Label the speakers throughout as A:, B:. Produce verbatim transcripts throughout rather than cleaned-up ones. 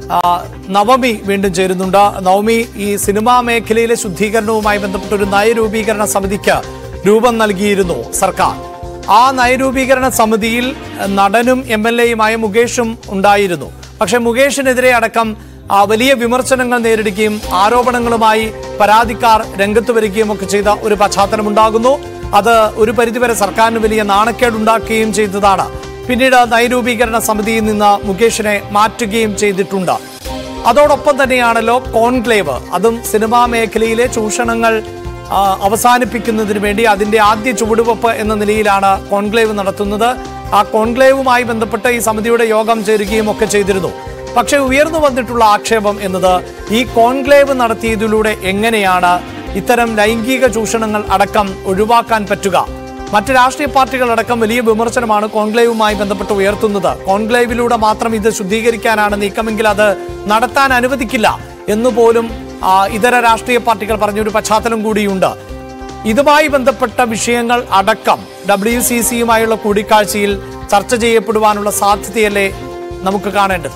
A: നവമി വീണ്ടും ചേരുന്നുണ്ട്. നവമി, ഈ സിനിമാ മേഖലയിലെ ശുദ്ധീകരണവുമായി ബന്ധപ്പെട്ട ഒരു നയരൂപീകരണ സമിതിക്ക് രൂപം നൽകിയിരുന്നു സർക്കാർ. ആ നയരൂപീകരണ സമിതിയിൽ നടനും എം എൽ എയുമായ മുകേഷും ഉണ്ടായിരുന്നു. പക്ഷെ മുകേഷിനെതിരെ അടക്കം വലിയ വിമർശനങ്ങൾ നേരിടുകയും ആരോപണങ്ങളുമായി പരാതിക്കാർ രംഗത്ത് വരികയും ഒക്കെ ചെയ്ത ഒരു പശ്ചാത്തലമുണ്ടാകുന്നു. അത് ഒരു പരിധിവരെ സർക്കാരിന് വലിയ നാണക്കേടുണ്ടാക്കുകയും ചെയ്തതാണ്. പിന്നീട് നയരൂപീകരണ സമിതിയിൽ നിന്ന് മുകേഷിനെ മാറ്റുകയും ചെയ്തിട്ടുണ്ട്. അതോടൊപ്പം തന്നെയാണല്ലോ കോൺക്ലേവ്, അതും സിനിമാ മേഖലയിലെ ചൂഷണങ്ങൾ അവസാനിപ്പിക്കുന്നതിന് വേണ്ടി അതിന്റെ ആദ്യ ചുവടുവെപ്പ് എന്ന നിലയിലാണ് കോൺക്ലേവ് നടത്തുന്നത്. ആ കോൺക്ലേവുമായി ബന്ധപ്പെട്ട് ഈ സമിതിയുടെ യോഗം ചേരുകയും ഒക്കെ ചെയ്തിരുന്നു. പക്ഷെ ഉയർന്നു വന്നിട്ടുള്ള ആക്ഷേപം എന്നത് ഈ കോൺക്ലേവ് നടത്തിയതിലൂടെ എങ്ങനെയാണ് ഇത്തരം ലൈംഗിക ചൂഷണങ്ങൾ അടക്കം ഒഴിവാക്കാൻ പറ്റുക? മറ്റ് രാഷ്ട്രീയ പാർട്ടികളടക്കം വലിയ വിമർശനമാണ് കോൺക്ലേവുമായി ബന്ധപ്പെട്ട് ഉയർത്തുന്നത്. കോൺക്ലേവിലൂടെ മാത്രം ഇത് ശുദ്ധീകരിക്കാനാണ് നീക്കമെങ്കിൽ അത് നടത്താൻ അനുവദിക്കില്ല എന്നുപോലും ഇതര രാഷ്ട്രീയ പാർട്ടികൾ പറഞ്ഞൊരു പശ്ചാത്തലം കൂടിയുണ്ട്. ഇതുമായി ബന്ധപ്പെട്ട വിഷയങ്ങൾ അടക്കം ഡബ്ല്യു സി സിയുമായുള്ള കൂടിക്കാഴ്ചയിൽ ചർച്ച ചെയ്യപ്പെടുവാനുള്ള സാധ്യതയല്ലേ നമുക്ക് കാണേണ്ടത്?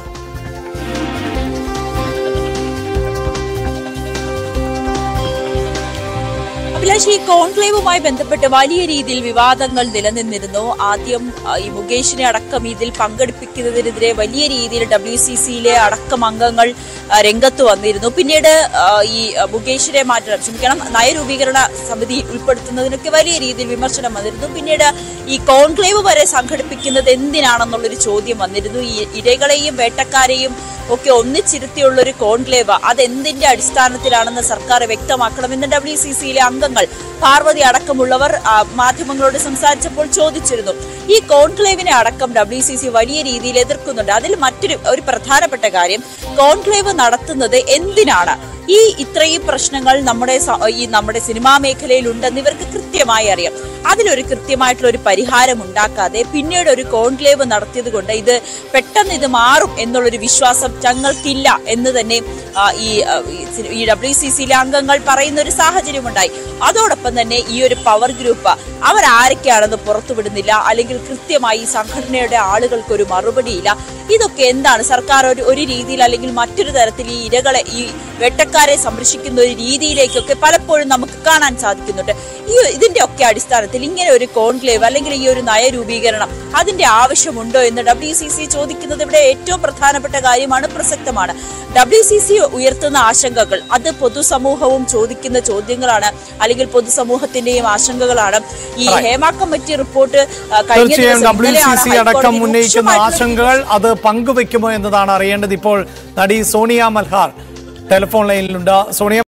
B: അഭിലാഷ്, ഈ കോൺക്ലേവുമായി ബന്ധപ്പെട്ട് വലിയ രീതിയിൽ വിവാദങ്ങൾ നിലനിന്നിരുന്നു. ആദ്യം ഈ മുകേഷിനെ അടക്കം ഇതിൽ പങ്കെടുപ്പിക്കുന്നതിനെതിരെ വലിയ രീതിയിൽ ഡബ്ല്യു സി സിയിലെ അടക്കം അംഗങ്ങൾ രംഗത്ത് വന്നിരുന്നു. പിന്നീട് ഈ മുകേഷിനെ മാറ്റണം ക്ഷമിക്കണം നയരൂപീകരണ സമിതി ഉൾപ്പെടുത്തുന്നതിനൊക്കെ വലിയ രീതിയിൽ വിമർശനം വന്നിരുന്നു. പിന്നീട് ഈ കോൺക്ലേവ് വരെ സംഘടിപ്പിക്കുന്നത് എന്തിനാണെന്നുള്ളൊരു ചോദ്യം വന്നിരുന്നു. ഈ ഇരകളെയും വേട്ടക്കാരെയും ഒക്കെ ഒന്നിച്ചിരുത്തിയുള്ള ഒരു കോൺക്ലേവ് അതെന്തിന്റെ അടിസ്ഥാനത്തിലാണെന്ന് സർക്കാർ വ്യക്തമാക്കണമെന്ന് ഡബ്ല്യു സി സിയിലെ അംഗങ്ങൾ പാർവതി അടക്കമുള്ളവർ മാധ്യമങ്ങളോട് സംസാരിച്ചപ്പോൾ ചോദിച്ചിരുന്നു. ഈ കോൺക്ലേവിനെ അടക്കം ഡബ്ല്യു സി സി വലിയ രീതിയിൽ എതിർക്കുന്നുണ്ട്. അതിൽ മറ്റൊരു ഒരു പ്രധാനപ്പെട്ട കാര്യം, കോൺക്ലേവ് നടത്തുന്നത് എന്തിനാണ്? ഈ ഇത്രയും പ്രശ്നങ്ങൾ നമ്മുടെ ഈ നമ്മുടെ സിനിമാ മേഖലയിൽ ഉണ്ടെന്ന് ഇവർക്ക് കൃത്യമായി അറിയാം. അതിലൊരു കൃത്യമായിട്ടുള്ള ഒരു പരിഹാരം ഉണ്ടാക്കാതെ പിന്നീട് ഒരു കോൺക്ലേവ് നടത്തിയത് കൊണ്ട് ഇത് പെട്ടെന്ന് ഇത് മാറും എന്നുള്ളൊരു വിശ്വാസം ഞങ്ങൾക്കില്ല എന്ന് തന്നെ ഈ ഈ ഡബ്ല്യു സി സിയിലെ അംഗങ്ങൾ പറയുന്ന ഒരു സാഹചര്യം ഉണ്ടായി. അതോടൊപ്പം തന്നെ ഈ ഒരു പവർ ഗ്രൂപ്പ് അവരാരൊക്കെയാണെന്ന് പുറത്തുവിടുന്നില്ല, അല്ലെങ്കിൽ കൃത്യമായി ഈ സംഘടനയുടെ ആളുകൾക്ക് ഒരു മറുപടിയില്ല. ഇതൊക്കെ എന്താണ്? സർക്കാർ ഒരു ഒരു രീതിയിൽ അല്ലെങ്കിൽ മറ്റൊരു തരത്തിൽ ഈ ഇരകളെ ഈ വെട്ടക്കാരെ സംരക്ഷിക്കുന്ന ഒരു രീതിയിലേക്കൊക്കെ പലപ്പോഴും നമുക്ക് കാണാൻ സാധിക്കുന്നുണ്ട്. ഈ ഇതിന്റെ ഒക്കെ അടിസ്ഥാനത്തിൽ ഇങ്ങനെ ഒരു കോൺക്ലേവ് അല്ലെങ്കിൽ ഈ ഒരു നയരൂപീകരണം അതിന്റെ ആവശ്യമുണ്ടോ എന്ന് ഡബ്ല്യു സി സി ചോദിക്കുന്നത് ഇവിടെ ഏറ്റവും പ്രധാനപ്പെട്ട കാര്യമാണ്, പ്രസക്തമാണ്. ഡബ്ല്യു സി സി ഉയർത്തുന്ന ആശങ്കകൾ അത് പൊതുസമൂഹവും ചോദിക്കുന്ന ചോദ്യങ്ങളാണ്, അല്ലെങ്കിൽ പൊതുസമൂഹത്തിന്റെയും ആശങ്കകളാണ്. ഈ ഹേമ കമ്മിറ്റി റിപ്പോർട്ട്
A: അടക്കം ഉന്നയിക്കുന്ന ആശങ്കകൾ അത് പങ്കുവെക്കുമോ എന്നതാണ് അറിയേണ്ടത്. ഇപ്പോൾ നടി സോണിയ മൽഹാർ ടെലിഫോൺ ലൈനിലുണ്ട്. സോണിയ.